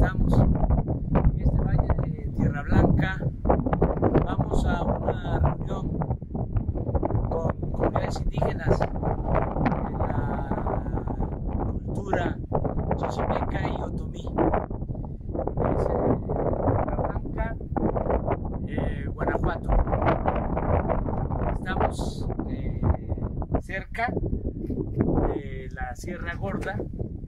estamos en este valle de Tierra Blanca. Vamos a una reunión con comunidades indígenas de la cultura chichimeca y otomí. Es Tierra Blanca, Guanajuato. Estamos cerca de la Sierra Gorda,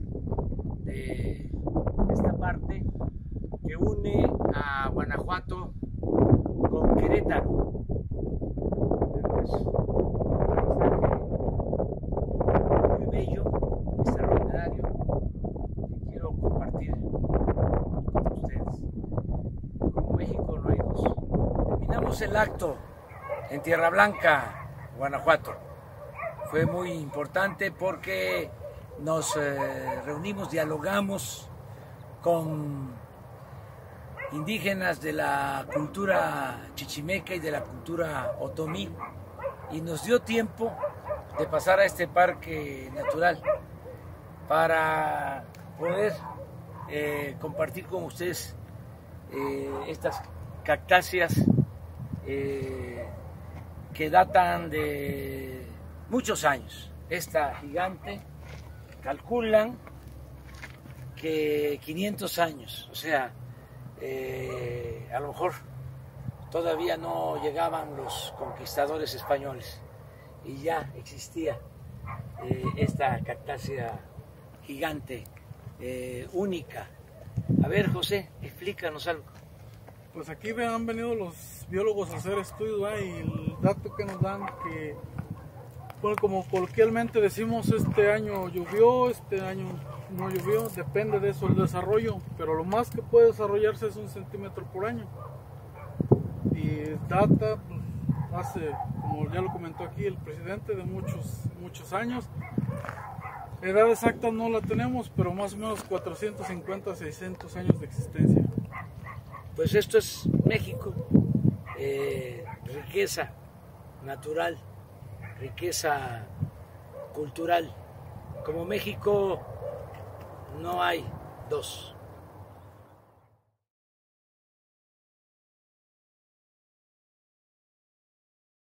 de esta parte que une a Guanajuato con Querétaro. Es un paisaje muy bello, extraordinario, que quiero compartir con ustedes. Como México no hay dos. Terminamos el acto en Tierra Blanca, Guanajuato. Fue muy importante porque nos reunimos, dialogamos con indígenas de la cultura chichimeca y de la cultura otomí, y nos dio tiempo de pasar a este parque natural para poder compartir con ustedes estas cactáceas que datan de muchos años. Esta gigante calculan que 500 años, o sea, a lo mejor todavía no llegaban los conquistadores españoles y ya existía esta cactácea gigante, única. A ver, José, explícanos algo. Pues aquí han venido los biólogos a hacer estudios, y el dato que nos dan que, bueno, como coloquialmente decimos, este año llovió, este año no llovió, depende de eso el desarrollo, pero lo más que puede desarrollarse es 1 centímetro por año. Y data, pues, hace, como ya lo comentó aquí el presidente, de muchos años. Edad exacta no la tenemos, pero más o menos 450 a 600 años de existencia. Pues esto es México, riqueza natural, riqueza cultural. Como México no hay dos.